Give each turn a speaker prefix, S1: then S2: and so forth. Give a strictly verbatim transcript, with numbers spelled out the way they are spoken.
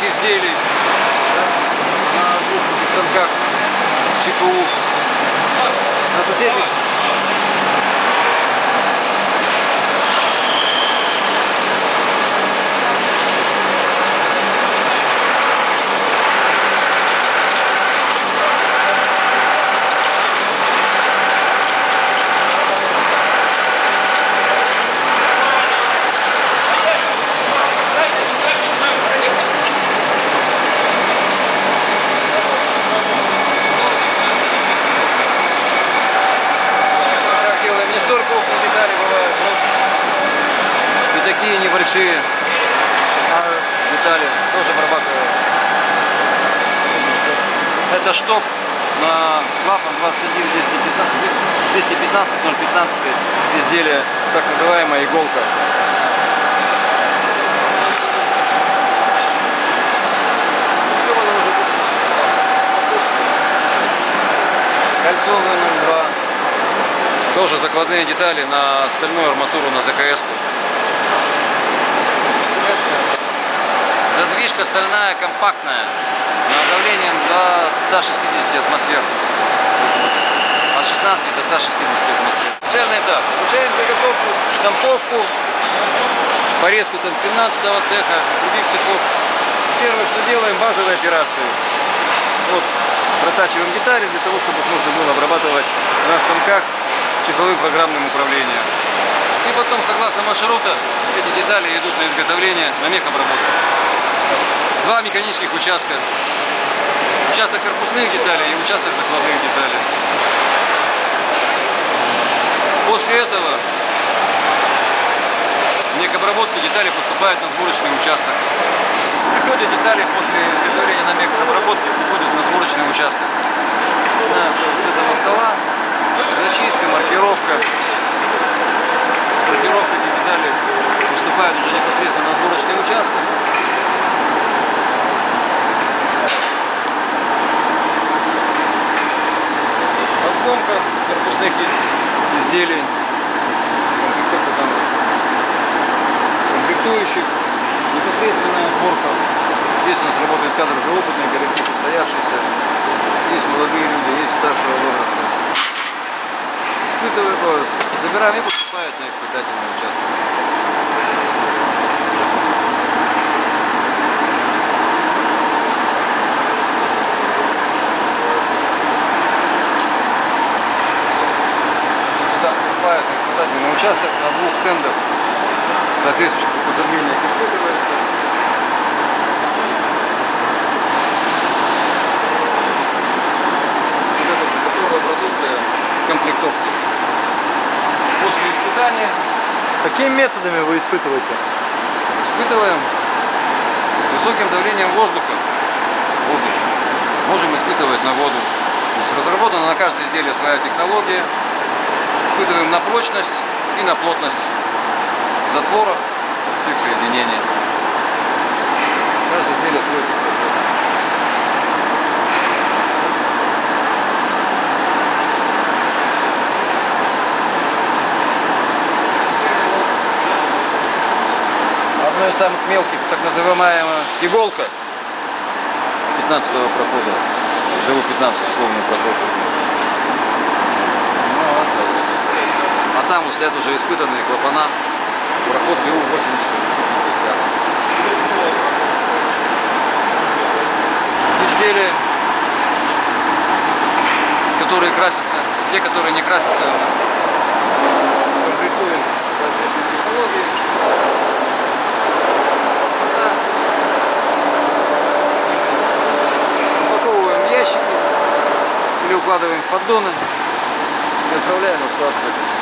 S1: изделий, да, на двух этих станках ЧФУ. На соседних такие небольшие детали тоже обрабатываю. Это шток на клапан двадцать один двести пятнадцать ноль пятнадцать изделие, так называемая иголка. Кольцовый ноль два. Тоже закладные детали на стальную арматуру, на ЗКС-ку. Задвижка стальная, компактная, давлением до ста шестидесяти атмосфер, от шестнадцати до ста шестидесяти атмосфер. Начальный этап. Получаем заготовку, штамповку, порезку там семнадцатого цеха, других цехов. Первое, что делаем, базовые операции. Вот, протачиваем детали для того, чтобы их можно было обрабатывать на станках числовым программным управлением. И потом, согласно маршрута, эти детали идут на изготовление, на мехобработку. Два механических участка. Участок корпусных деталей и участок закладных деталей. После этого в мехобработке детали поступают на сборочный участок. Приходят детали после изготовления на мехобработке, приходят на сборочный участок. Начинается с этого стола. Зачистка, маркировка. Маркировка этих деталей поступает уже непосредственно на сборочный участок. Разломка корпусных изделий, комплектовка там, комплектующих, непосредственная сборка. Здесь у нас работает кадр за опытный, коллектив состоявшийся. Есть молодые люди, есть старшего возраста. Испытываем, забираем и поступают на испытательный участок. На участок на двух стендах соответствующих употреблениях испытывается. Это готовая продукция комплектовки. После испытания.
S2: Какими методами вы испытываете?
S1: Испытываем высоким давлением воздуха. Воздух. Можем испытывать на воду. То есть разработана на каждое изделие своя технология. Испытываем на прочность и на плотность затвора всех соединений. Каждое изделие свой процесс. Одно из самых мелких, так называемая иголка пятнадцатого прохода. Живу пятнадцать условный проход. А там услед уже испытанные клапана, проход БУ восемьдесят пятьдесят. Изделия, которые красятся, те, которые не красятся, комплектуем соответствующей технологии. Упаковываем в ящики или укладываем в поддоны и отправляем на склад.